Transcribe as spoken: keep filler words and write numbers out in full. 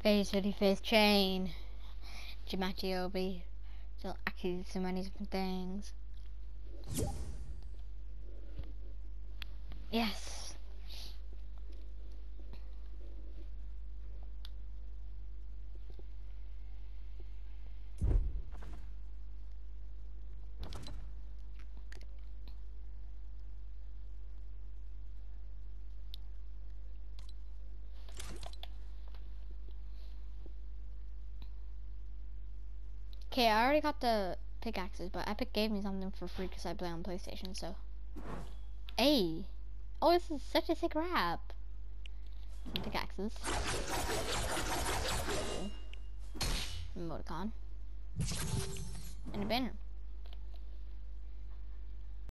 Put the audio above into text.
Face hoodie face chain. Jimati Obi. So actually so many different things. Yes. Okay, I already got the pickaxes, but Epic gave me something for free because I play on PlayStation, so. Hey! Oh, this is such a sick rap! Pickaxes. Emoticon. And a banner.